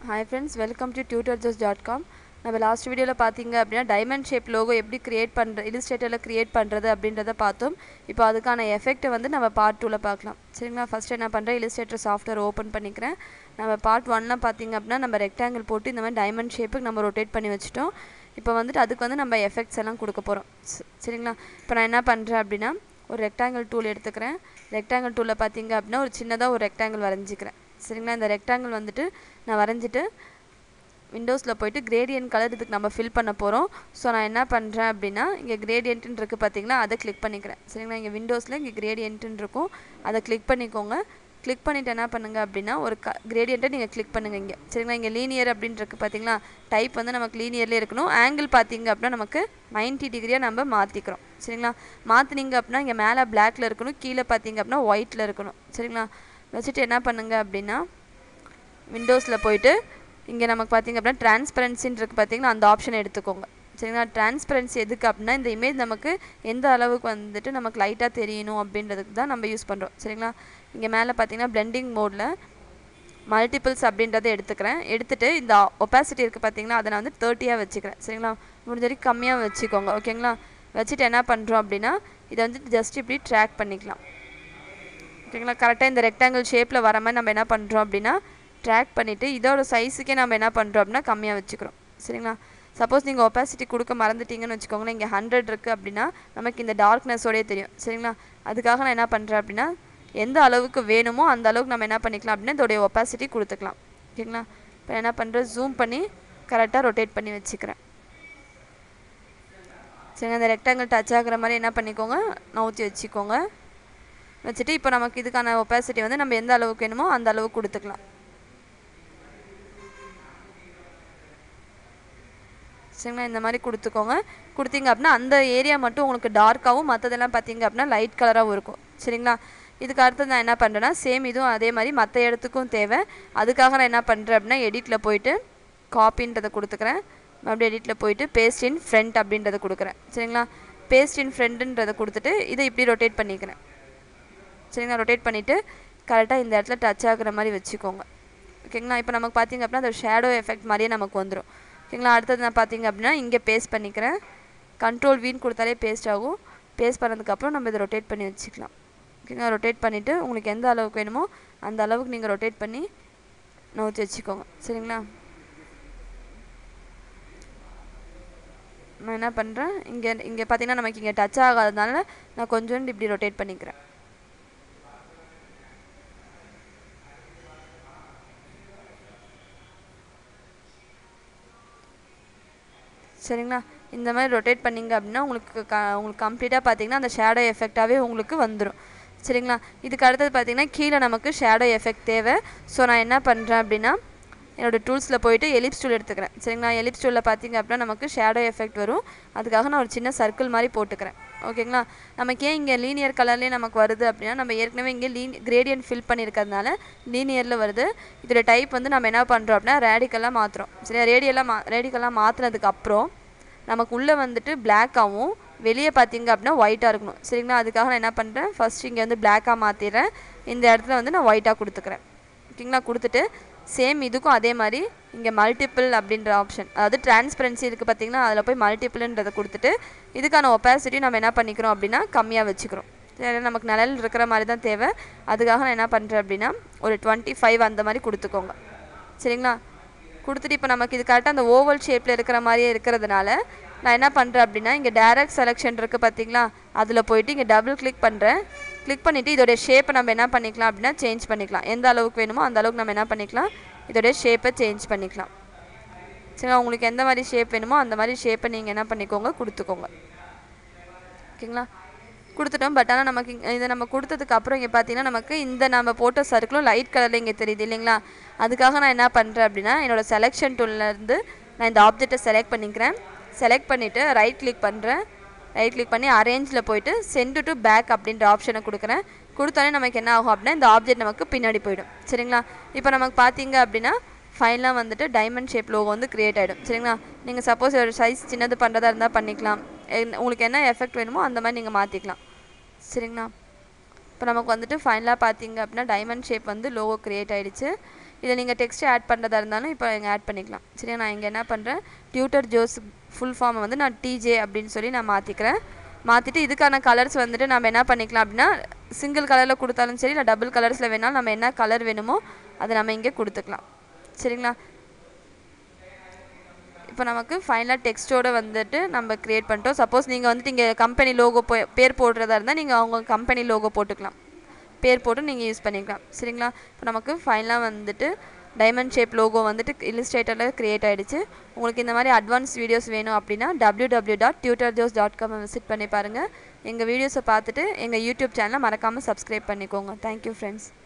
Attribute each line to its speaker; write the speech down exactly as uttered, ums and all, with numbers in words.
Speaker 1: Hi friends, welcome to tutor dot com. நம்ம last வீடியோவில் பார்த்தீங்க அப்படின்னா டைமண்ட் ஷேப் லோகோ எப்படி கிரியேட் பண்ணுற இல்லுஸ்ட்ரேட்டரில் கிரியேட் பண்ணுறது அப்படின்றத பார்த்தோம். இப்போ அதுக்கான எஃபெக்ட்டை வந்து நம்ம பார்ட் டூவில் பார்க்கலாம். சரிங்களா? ஃபஸ்ட்டு என்ன பண்ணுறேன், இல்லுஸ்ட்ரேட்டர் சாஃப்ட்வேர் ஓப்பன் பண்ணிக்கிறேன். நம்ம பார்ட் ஒன்னில் பார்த்தீங்க அப்படின்னா நம்ம ரெக்டாங்கிள் போட்டு இந்த மாதிரி டைமண்ட் ஷேப்புக்கு நம்ம ரொட்டேட் பண்ணி வச்சுட்டோம். இப்போ வந்துட்டு அதுக்கு வந்து நம்ம எஃபெக்ட்ஸ் எல்லாம் கொடுக்க போகிறோம். சரிங்களா? இப்போ நான் என்ன பண்ணுறேன் அப்படின்னா ஒரு ரெக்டாங்கிள் டூல் எடுத்துக்கிறேன். ரெக்டாங்கிள் டூலில் பார்த்தீங்க அப்படின்னா ஒரு சின்னதாக ஒரு ரெக்டாங்கிள் வரைஞ்சிக்கிறேன். சரிங்களா? இந்த ரெக்டாங்கிள் வந்துட்டு நான் வரைஞ்சிட்டு விண்டோஸில் போய்ட்டு கிரேடியன்ட் கலர் இதுக்கு நம்ம ஃபில் பண்ண போகிறோம். ஸோ நான் என்ன பண்ணுறேன் அப்படின்னா இங்கே கிரேடியன்ட்டுன்னு இருக்குது பார்த்தீங்களா, அதை கிளிக் பண்ணிக்கிறேன். சரிங்களா? இங்கே விண்டோஸில் இங்கே கிரேடியன்ட்டுன்னு இருக்கும், அதை கிளிக் பண்ணிக்கோங்க. கிளிக் பண்ணிவிட்டு என்ன பண்ணுங்கள் அப்படின்னா ஒரு க கிரேடியண்ட்டை நீங்கள் கிளிக் பண்ணுங்கள் இங்கே. சரிங்களா? இங்கே லீனியர் அப்படின்னு இருக்குது பார்த்தீங்களா, டைப் வந்து நமக்கு லீனியர்லேயே இருக்கணும். ஆங்கிள் பார்த்தீங்க அப்படின்னா நமக்கு நைன்ட்டி டிகிரியாக நம்ம மாற்றிக்கிறோம். சரிங்களா? மாற்றினீங்க அப்படின்னா இங்கே மேலே பிளாக்ல இருக்கணும், கீழே பார்த்தீங்க அப்படின்னா ஒயிட்டில் இருக்கணும். சரிங்களா? வச்சுட்டு என்ன பண்ணுங்கள் அப்படின்னா விண்டோஸில் போய்ட்டு இங்கே நமக்கு பார்த்திங்க அப்படின்னா டிரான்ஸ்பரன்சின்னு இருக்குது பார்த்தீங்கன்னா, அந்த ஆப்ஷனை எடுத்துக்கோங்க. சரிங்களா? டிரான்ஸ்பரன்சி எதுக்கு அப்படின்னா இந்த இமேஜ் நமக்கு எந்த அளவுக்கு வந்துட்டு நமக்கு லைட்டாக தெரியணும் அப்படின்றதுக்கு தான் நம்ம யூஸ் பண்ணுறோம். சரிங்களா? இங்கே மேலே பார்த்தீங்கன்னா பிளெண்டிங் மோடில் மல்டிபிள்ஸ் அப்படின்றத எடுத்துக்கிறேன். எடுத்துகிட்டு இந்த ஒப்பாசிட்டி இருக்குது பார்த்தீங்களா, அதை நான் வந்து தேர்ட்டியாக வச்சுக்கிறேன். சரிங்களா? முடிஞ்ச வரைக்கும் கம்மியாக வச்சுக்கோங்க. ஓகேங்களா? வச்சுட்டு என்ன பண்ணுறோம் அப்படின்னா இதை வந்து ஜஸ்ட் இப்படி ட்ராக் பண்ணிக்கலாம். ஓகேங்களா? கரெக்டாக இந்த ரெக்டாங்கிள் ஷேப்பில் வர மாதிரி நம்ம என்ன பண்ணுறோம் அப்படின்னா ட்ராக் பண்ணிவிட்டு இதோட சைஸுக்கே நம்ம என்ன பண்ணுறோம் அப்படின்னா கம்மியாக வச்சுக்கிறோம். சரிங்களா? சப்போஸ் நீங்கள் ஒப்பாசிட்டி கொடுக்க மறந்துட்டீங்கன்னு வச்சுக்கோங்களேன், இங்கே ஹண்ட்ரட் இருக்குது அப்படின்னா நமக்கு இந்த டார்க்னஸோடய தெரியும். சரிங்களா? அதுக்காக நான் என்ன பண்ணுறேன் அப்படின்னா எந்த அளவுக்கு வேணுமோ அந்த அளவுக்கு நம்ம என்ன பண்ணிக்கலாம் அப்படின்னா இதோடைய ஒப்பாசிட்டி கொடுத்துக்கலாம். ஓகேங்களா? இப்போ என்ன பண்ணுறேன், ஜூம் பண்ணி கரெக்டாக ரொட்டேட் பண்ணி வச்சுக்கிறேன். சரிங்க? அந்த ரெக்டாங்கிள் டச் ஆகிற மாதிரி என்ன பண்ணிக்கோங்க, நவுத்தி வச்சுக்கோங்க. வச்சுட்டு இப்போ நமக்கு இதுக்கான ஒப்பாசிட்டி வந்து நம்ம எந்த அளவுக்கு வேணுமோ அந்த அளவுக்கு கொடுத்துக்கலாம். சரிங்களா? இந்த மாதிரி கொடுத்துக்கோங்க. கொடுத்தீங்க அப்படின்னா அந்த ஏரியா மட்டும் உங்களுக்கு டார்க்காகவும் மற்றதெல்லாம் பார்த்தீங்க அப்படின்னா லைட் கலராகவும் இருக்கும். சரிங்களா? இதுக்கு அடுத்து நான் என்ன பண்ணுறேன்னா சேம் இதுவும் அதே மாதிரி மற்ற இடத்துக்கும் தேவை. அதுக்காக நான் என்ன பண்ணுறேன் அப்படின்னா எடிட்டில் போய்ட்டு காப்பின்றதை கொடுத்துக்கிறேன். மறுபடியும் எடிட்டில் போய்ட்டு பேஸ்ட் இன் ஃப்ரண்ட் அப்படின்றத கொடுக்குறேன். சரிங்களா? பேஸ்ட் இன் ஃப்ரண்ட்டுன்றதை கொடுத்துட்டு இதை இப்படி ரொட்டேட் பண்ணிக்கிறேன். சரிங்களா? ரொட்டேட் பண்ணிவிட்டு கரெக்டாக இந்த இடத்துல டச் ஆகுற மாதிரி வச்சுக்கோங்க. ஓகேங்களா? இப்போ நமக்கு பார்த்தீங்க அப்படின்னா அந்த ஷேடோ எஃபெக்ட் மாதிரியே நமக்கு வந்துடும். ஓகேங்களா? அடுத்தது நான் பார்த்தீங்க அப்படின்னா இங்கே பேஸ்ட் பண்ணிக்கிறேன். கண்ட்ரோல் வீன் கொடுத்தாலே பேஸ்ட் ஆகும். பேஸ்ட் பண்ணதுக்கப்புறம் நம்ம இதை ரொட்டேட் பண்ணி வச்சுக்கலாம். ஓகேங்களா? ரொட்டேட் பண்ணிவிட்டு உங்களுக்கு எந்த அளவுக்கு வேணுமோ அந்த அளவுக்கு நீங்கள் ரொட்டேட் பண்ணி நவுத்தி வச்சுக்கோங்க. சரிங்களா? நான் என்ன பண்ணுறேன், இங்கே இங்கே பார்த்தீங்கன்னா நமக்கு இங்கே டச் ஆகாததுனால நான் கொஞ்சோண்டு இப்படி ரொட்டேட் பண்ணிக்கிறேன். சரிங்களா? இந்த மாதிரி ரொட்டேட் பண்ணிங்க அப்படின்னா உங்களுக்கு க உங்களுக்கு கம்ப்ளீட்டாக பார்த்தீங்கன்னா அந்த ஷேடோ எஃபெக்டாகவே உங்களுக்கு வந்துடும். சரிங்களா? இதுக்கு அடுத்தது பார்த்தீங்கன்னா கீழே நமக்கு ஷேடோ எஃபெக்ட் தேவை. ஸோ நான் என்ன பண்ணுறேன் அப்படின்னா என்னோடய டூல்ஸில் போய்ட்டு எலிப்ஸ் டூல் எடுத்துக்கிறேன். சரிங்களா? எலிப்ஸ் டூலில் பார்த்தீங்க அப்படின்னா நமக்கு ஷேடோ எஃபெக்ட் வரும். அதுக்காக நான் ஒரு சின்ன சர்க்கிள் மாதிரி போட்டுக்கிறேன். ஓகேங்களா? நமக்கு ஏன் இங்கே லீனியர் கலர்லேயே நமக்கு வருது அப்படின்னா நம்ம ஏற்கனவே இங்கே லீன் கிரேடியன்ட் ஃபில் பண்ணியிருக்கிறதுனால லீனியரில் வருது. இதோட டைப் வந்து நம்ம என்ன பண்ணுறோம் அப்படின்னா ரேடிக்கலாக மாற்றுறோம். சரியா? ரேடியலாக மா ரேடிக்கலாக மாற்றினதுக்கப்புறம் நமக்கு உள்ளே வந்துட்டு பிளாக்காகவும் வெளியே பார்த்தீங்க அப்படின்னா ஒயிட்டாக இருக்கணும். சரிங்களா? அதுக்காக நான் என்ன பண்ணுறேன், ஃபஸ்ட்டு இங்கே வந்து பிளாக்காக மாற்றிடுறேன். இந்த இடத்துல வந்து நான் ஒயிட்டாக கொடுத்துக்கிறேன். ஓகேங்களா? கொடுத்துட்டு சேம் இதுக்கும் அதே மாதிரி இங்கே மல்டிபிள் அப்படின்ற ஆப்ஷன், அதாவது டிரான்ஸ்பரன்சி இருக்குது பார்த்தீங்கன்னா, அதில் போய் மல்டிபிள்ன்றதை கொடுத்துட்டு இதுக்கான ஒப்பாசிட்டி நம்ம என்ன பண்ணிக்கிறோம் அப்படின்னா கம்மியாக வச்சுக்கிறோம். சரி, நமக்கு நிழல் இருக்கிற மாதிரி தான் தேவை. அதுக்காக நான் என்ன பண்ணுறேன் அப்படின்னா ஒரு டுவெண்ட்டி ஃபைவ் அந்த மாதிரி கொடுத்துக்கோங்க. சரிங்களா? கொடுத்துட்டு இப்போ நமக்கு இது கரெக்டாக அந்த ஓவல் ஷேப்பில் இருக்கிற மாதிரியே இருக்கிறதுனால நான் என்ன பண்ணுறேன் அப்படின்னா இங்கே டைரக்ட் செலெக்ஷன் இருக்குது பார்த்தீங்களா, அதில் போய்ட்டு இங்கே டபுள் கிளிக் பண்ணுறேன். கிளிக் பண்ணிவிட்டு இதோடைய ஷேப்பை நம்ம என்ன பண்ணிக்கலாம் அப்படின்னா சேஞ்ச் பண்ணிக்கலாம். எந்த அளவுக்கு வேணுமோ அந்த அளவுக்கு நம்ம என்ன பண்ணிக்கலாம், இதோடைய ஷேப்பை சேஞ்ச் பண்ணிக்கலாம். சரிங்களா? உங்களுக்கு எந்த மாதிரி ஷேப் வேணுமோ அந்த மாதிரி ஷேப்பை நீங்கள் என்ன பண்ணிக்கோங்க, கொடுத்துக்கோங்க. ஓகேங்களா? கொடுத்துட்டோம். பட் ஆனால் நமக்கு இதை நம்ம கொடுத்ததுக்கு அப்புறம் இங்கே பார்த்தீங்கன்னா நமக்கு இந்த நம்ம போட்ட சர்க்கிளும் லைட் கலரில் இங்கே தெரியுது இல்லைங்களா? அதுக்காக நான் என்ன பண்ணுறேன் அப்படின்னா என்னோடய செலெக்ஷன் டூல்லேருந்து நான் இந்த ஆப்ஜெக்டை செலக்ட் பண்ணிக்கிறேன். செலக்ட் பண்ணிவிட்டு ரைட் கிளிக் பண்ணுறேன். ரைட் கிளிக் பண்ணி அரேஞ்சில் போய்ட்டு சென்ட் டு பேக் அப்படின்ற ஆப்ஷனை கொடுக்குறேன். கொடுத்தோன்னே நமக்கு என்ன ஆகும் அப்படின்னா இந்த ஆப்ஜெக்ட் நமக்கு பின்னாடி போயிடும். சரிங்களா? இப்போ நமக்கு பார்த்தீங்க அப்படின்னா ஃபைனலாக வந்துட்டு டைமண்ட் ஷேப் லோகோ வந்து க்ரியேட் ஆகிடும். சரிங்களா? நீங்கள் சப்போஸ் ஒரு சைஸ் சின்னது பண்ணுறதா இருந்தால் பண்ணிக்கலாம். உங்களுக்கு என்ன எஃபெக்ட் வேணுமோ அந்த மாதிரி நீங்கள் மாற்றிக்கலாம். சரிங்களா? இப்போ நமக்கு வந்துட்டு ஃபைனலாக பார்த்தீங்க அப்படின்னா டைமண்ட் ஷேப் வந்து லோகோ க்ரியேட் ஆகிடுச்சு. இதில் நீங்கள் டெக்ஸ்ட் ஆட் பண்ணுறதா இருந்தாலும் இப்போ இங்கே ஆட் பண்ணிக்கலாம். சரியா, நான் இங்கே என்ன பண்ணுறேன், டியூட்டர் ஜோஸ் ஃபுல் ஃபார்மை வந்து நான் டிஜே அப்படின்னு சொல்லி நான் மாற்றிக்கிறேன். மாற்றிட்டு இதுக்கான கலர்ஸ் வந்துட்டு நம்ம என்ன பண்ணிக்கலாம் அப்படின்னா, சிங்கிள் கலரில் கொடுத்தாலும் சரி, இல்லை டபுள் கலர்ஸில் வேணாலும் நம்ம என்ன கலர் வேணுமோ அதை நம்ம இங்கே கொடுத்துக்கலாம். சரிங்களா, இப்போ நமக்கு ஃபைனலாக டெக்ஸ்ட்டோடு வந்துட்டு நம்ம க்ரியேட் பண்ணிட்டோம். சப்போஸ் நீங்கள் வந்துட்டு இங்கே கம்பெனி லோகோ போ பேர் போடுறதா இருந்தால் நீங்கள் அவங்க கம்பெனி லோகோ போட்டுக்கலாம், பேர் போட்டு நீங்கள் யூஸ் பண்ணிக்கலாம். சரிங்களா, இப்போ நமக்கு ஃபைனலாக வந்துட்டு டைமண்ட் ஷேப் லோகோ வந்துட்டு இல்லுஸ்ட்ரேட்டரில் க்ரியேட் ஆகிடுச்சு. உங்களுக்கு இந்த மாதிரி அட்வான்ஸ் வீடியோஸ் வேணும் அப்படின்னா W W dot Tutor Joes dot com visit பண்ணி பாருங்கள். எங்கள் வீடியோஸை பார்த்துட்டு எங்கள் யூடியூப் சேனலை மறக்காமல் சப்ஸ்கிரைப் பண்ணிக்கோங்க. Thank you friends.